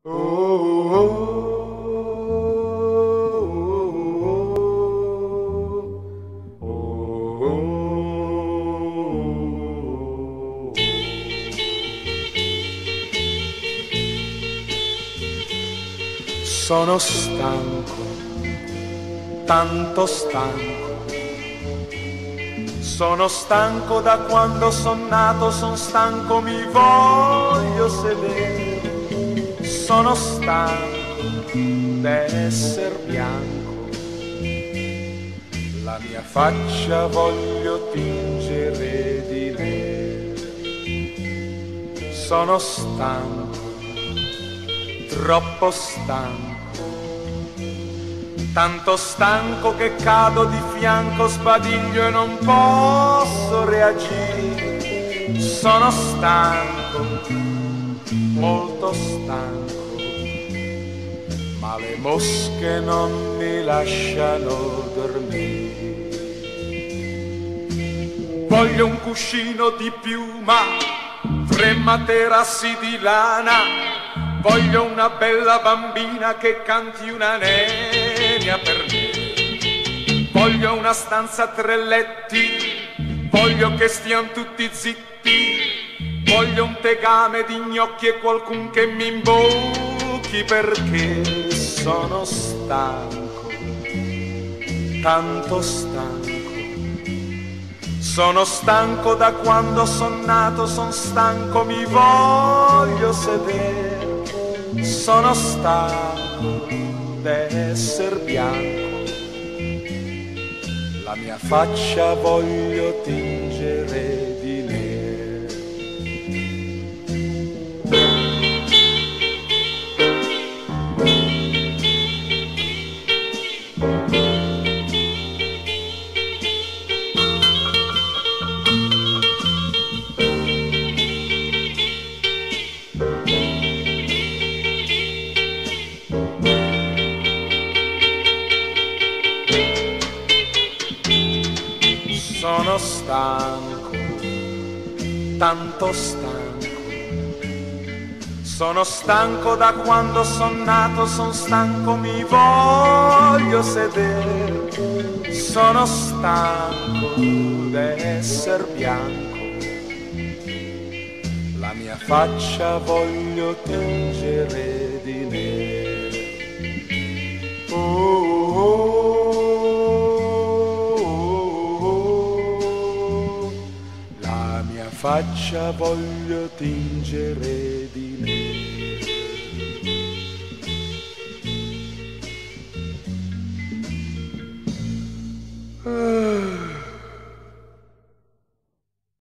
Sono stanco, tanto stanco. Sono stanco da quando son nato, son stanco, mi voglio sedere. Sono stanco d'esser bianco, la mia faccia voglio tingere di nero. Sono stanco, troppo stanco. Tanto stanco che cado di fianco, sbadiglio e non posso reagire. Sono stanco, molto stanco, ma le mosche non mi lasciano dormire. Voglio un cuscino di piuma, 3 materassi di lana. Voglio una bella bambina che canti una nenia per me. Voglio una stanza a 3 letti, voglio che stiano tutti zitti. Voglio un tegame di gnocchi e qualcun che mi imbocchi, perché sono stanco, tanto stanco. Sono stanco da quando son nato, son stanco, mi voglio sedere. Sono stanco d'esser bianco, la mia faccia voglio tingere di nero. Sono stanco, tanto stanco. Sono stanco da quando son nato, son stanco, mi voglio sedere. Sono stanco d'esser bianco, la mia faccia voglio tingere di nero. Faccia voglio tingere di